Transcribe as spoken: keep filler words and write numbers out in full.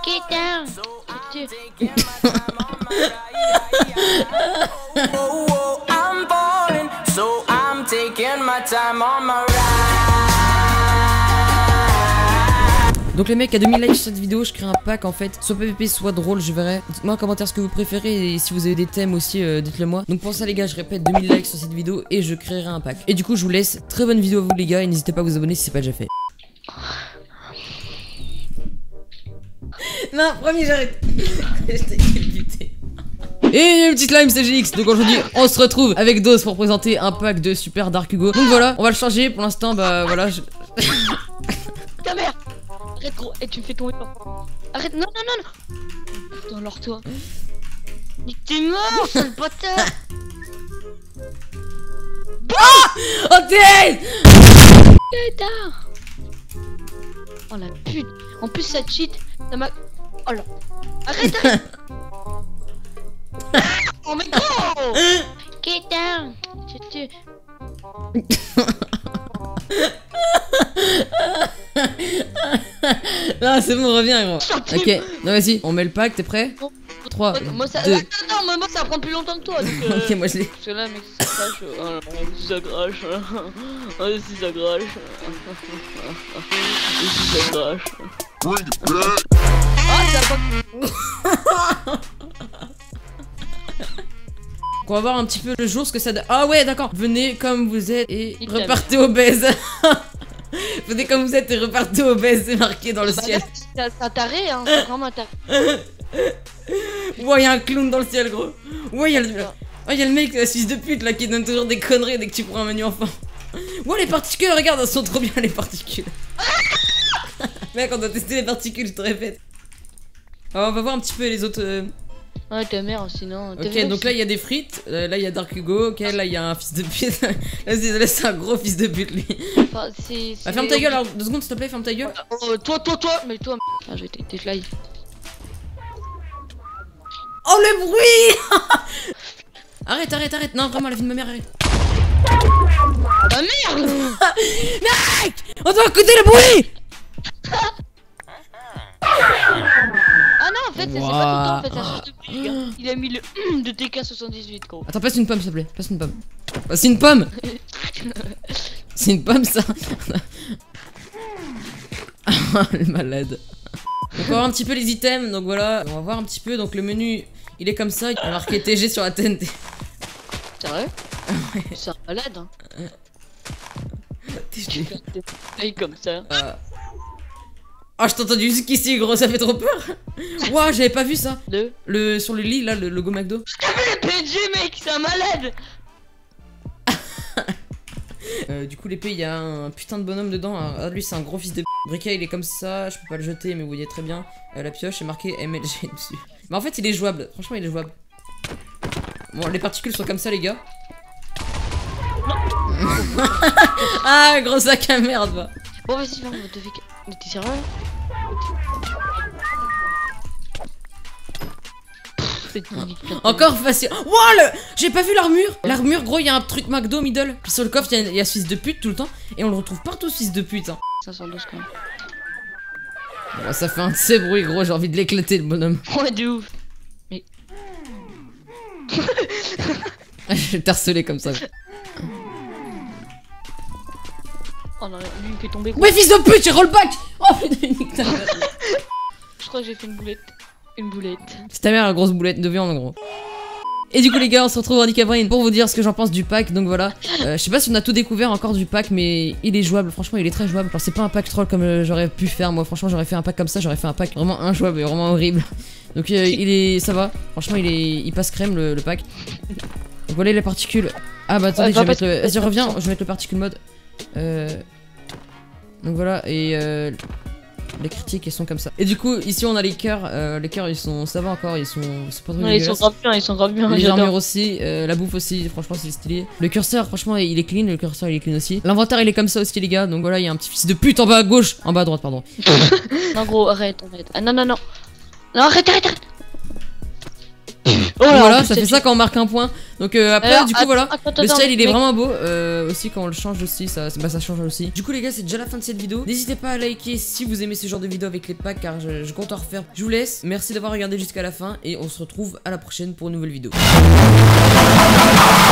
Get down. I'm falling, so I'm taking my time on my ride. Donc les mecs, à deux mille likes sur cette vidéo, je crée un pack en fait, soit P V P, soit drôle, je verrai. Dites-moi en commentaire ce que vous préférez et si vous avez des thèmes aussi, euh, dites-le moi. Donc pour ça les gars, je répète, deux mille likes sur cette vidéo et je créerai un pack. Et du coup, je vous laisse. Très bonne vidéo à vous les gars et n'hésitez pas à vous abonner si c'est pas déjà fait. Non, premier j'arrête. Je t'ai buté. Et petit slime C G X. Donc aujourd'hui on se retrouve avec Dos pour présenter un pack de Super Dark Hugo. Donc voilà, on va le changer pour l'instant. Bah voilà je... Ta mère. Arrête gros, et tu me fais tomber pas. Arrête, non non non non. Putain alors toi. Mais t'es mort sale bâtard. Ah oh t'es Putain. Oh la pute. En plus ça cheat. Ça m'a... Oh là. Arrête arrête. Oh mais gros. Get down. Tu tu. Non c'est bon, reviens gros. Ok, non vas-y, on met le pack, t'es prêt? trois, moi ça... deux. Non, non, non, moi ça prend plus longtemps que toi donc euh... Ok, moi je l'ai. Parce que là mec ça crache, oh, ça crache. Oh si ça crache. Si ça crache. Ah ça pas... On va voir un petit peu le jour ce que ça donne. Ah ouais d'accord. Venez comme vous êtes et repartez obèse. Venez comme vous êtes et repartez obèse, c'est marqué dans le bah ciel. C'est un taré hein, c'est vraiment un taré. Ouais, y'a un clown dans le ciel gros. Ouais, y'a le... Oh, y'a le mec, la suisse de pute là qui donne toujours des conneries dès que tu prends un menu enfant. Ouais, les particules, regarde, elles sont trop bien les particules. Mec, on doit tester les particules, je te répète. Alors, on va voir un petit peu les autres... Euh... Ouais, ta mère sinon. Ok, donc là il y a des frites, euh, là il y a Dark Hugo, ok, là il y a un fils de pute. Là c'est un gros fils de pute lui. Enfin, c'est. Bah, ferme ta gueule alors, deux secondes s'il te plaît, ferme ta gueule. Oh, toi, toi, toi, mais toi. Ah, je vais t'es live. Oh le bruit. Arrête, arrête, arrête, non vraiment la vie de ma mère, arrête. Ah merde. Mec, on doit écouter le bruit. Ah non, en fait, ça c'est pas tout le temps, en fait, ça change de prix, gars. Il a mis le de T K soixante-dix-huit, gros. Attends, passe une pomme, s'il te plaît, passe une pomme. Passe une pomme. C'est une pomme, ça. Le malade. Donc, on va voir un petit peu les items, donc voilà. On va voir un petit peu, donc le menu, il est comme ça. Il a marqué T G sur la T N T. Sérieux? Ouais. C'est un malade, hein. T G. T'es comme ça. Euh... Oh, je t'ai entendu jusqu'ici, gros, ça fait trop peur. Ouah, j'avais pas vu ça. Le Le sur le lit là, le logo McDo. Je t'ai vu le P N G, mec, c'est un malade. euh, Du coup, l'épée, il y a un putain de bonhomme dedans. Ah, lui, c'est un gros fils de. Briquet, il est comme ça. Je peux pas le jeter, mais vous voyez très bien. Euh, la pioche est marquée M L G dessus. Mais en fait, il est jouable. Franchement, il est jouable. Bon, les particules sont comme ça, les gars. Ah, gros sac à merde, va. Bon, vas-y, viens, on va te faire. Mais t'es sérieux? Encore facile. Wow, le... J'ai pas vu l'armure. L'armure, gros, il y a un truc McDo middle. Puis sur le coffre, il y, y a ce fils de pute tout le temps. Et on le retrouve partout, ce fils de pute. Hein. cinq cent douze quand même. Bon, ça fait un de ces bruits, gros. J'ai envie de l'éclater, le bonhomme. Ouais, de ouf. Mais. Je vais t'harceler comme ça. Oh non, lui il me fait tomber. Mais fils de pute, j'ai rollback. Oh putain, nique ta mère. Je crois que j'ai fait une boulette. Une boulette. C'est ta mère la grosse boulette de viande en gros. Et du coup les gars, on se retrouve en Handicap Brain pour vous dire ce que j'en pense du pack. Donc voilà, euh, je sais pas si on a tout découvert encore du pack, mais il est jouable, franchement il est très jouable. Alors c'est pas un pack troll comme euh, j'aurais pu faire, moi franchement j'aurais fait un pack comme ça, j'aurais fait un pack vraiment injouable et vraiment horrible. Donc euh, il est, ça va, franchement il est, il passe crème le, le pack. Donc voilà les particules. Ah bah attendez, ouais, je vais mettre le, vas-y reviens, je vais mettre le particule mode. Euh... Donc voilà, et euh... les critiques elles sont comme ça. Et du coup ici on a les cœurs, euh, les cœurs ils sont, ça va encore, ils sont, ils sont pas trop ouais, ils sont grave bien, ils sont grave bien. Les armures aussi, euh, la bouffe aussi, franchement c'est stylé. Le curseur franchement il est clean, le curseur il est clean aussi. L'inventaire il est comme ça aussi les gars, donc voilà il y a un petit fils de pute en bas à gauche, en bas à droite pardon. Non gros arrête, arrête. Ah non non non. Non arrête arrête arrête. Oh Voilà, Voilà, en plus, ça fait c'est- ça quand on marque un point. Donc euh, après, Alors, du coup, attends, voilà. attends, Le attends, style il est mec. vraiment beau. Euh, aussi, quand on le change aussi, ça, bah, ça change aussi. Du coup, les gars, c'est déjà la fin de cette vidéo. N'hésitez pas à liker si vous aimez ce genre de vidéo avec les packs, car je, je compte en refaire. Je vous laisse. Merci d'avoir regardé jusqu'à la fin et on se retrouve à la prochaine pour une nouvelle vidéo.